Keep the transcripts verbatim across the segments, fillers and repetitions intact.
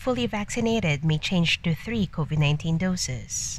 fully vaccinated may change to three COVID nineteen doses.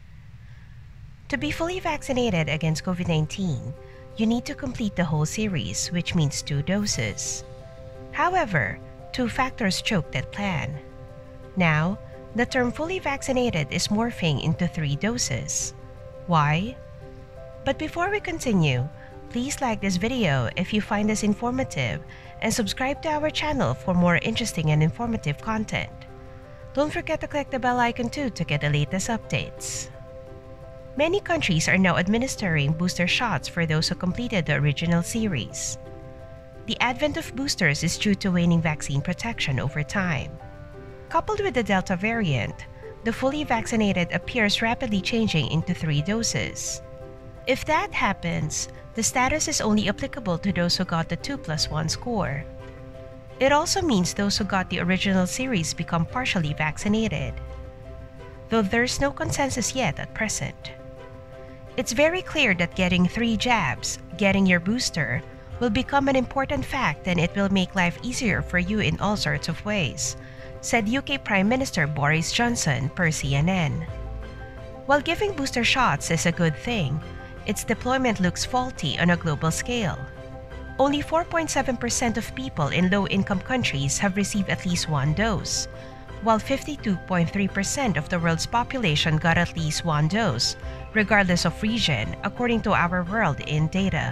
To be fully vaccinated against COVID nineteen, you need to complete the whole series, which means two doses. However, two factors choke that plan. Now, the term fully vaccinated is morphing into three doses. Why? But before we continue, please like this video if you find this informative and subscribe to our channel for more interesting and informative content. Don't forget to click the bell icon too to get the latest updates. Many countries are now administering booster shots for those who completed the original series. The advent of boosters is due to waning vaccine protection over time. Coupled with the Delta variant, the fully vaccinated appears rapidly changing into three doses. If that happens, the status is only applicable to those who got the two plus one score. It also means those who got the original series become partially vaccinated, though there's no consensus yet at present. It's very clear that getting three jabs, getting your booster, will become an important fact, and it will make life easier for you in all sorts of ways, said U K Prime Minister Boris Johnson per C N N. While giving booster shots is a good thing, its deployment looks faulty on a global scale. Only four point seven percent of people in low-income countries have received at least one dose, while fifty-two point three percent of the world's population got at least one dose, regardless of region, according to our World In data.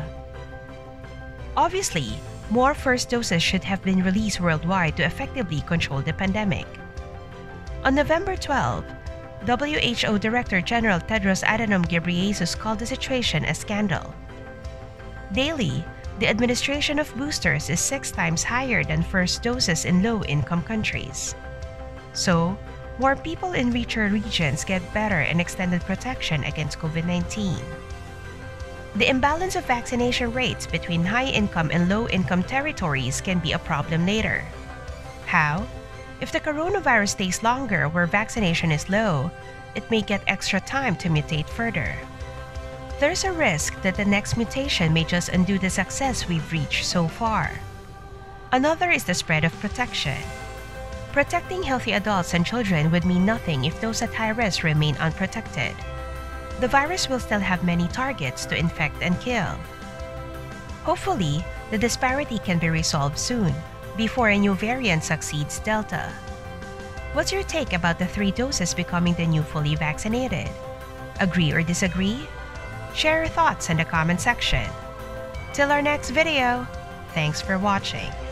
Obviously, more first doses should have been released worldwide to effectively control the pandemic. On November twelfth, W H O Director General Tedros Adhanom Ghebreyesus called the situation a scandal. Daily, the administration of boosters is six times higher than first doses in low-income countries. So, more people in richer regions get better and extended protection against COVID nineteen. The imbalance of vaccination rates between high-income and low-income territories can be a problem later. How? If the coronavirus stays longer where vaccination is low, it may get extra time to mutate further. There's a risk that the next mutation may just undo the success we've reached so far. Another is the spread of protection. Protecting healthy adults and children would mean nothing if those at high risk remain unprotected. The virus will still have many targets to infect and kill. Hopefully, the disparity can be resolved soon, before a new variant succeeds Delta. What's your take about the three doses becoming the new fully vaccinated? Agree or disagree? Share your thoughts in the comment section. Till our next video, thanks for watching.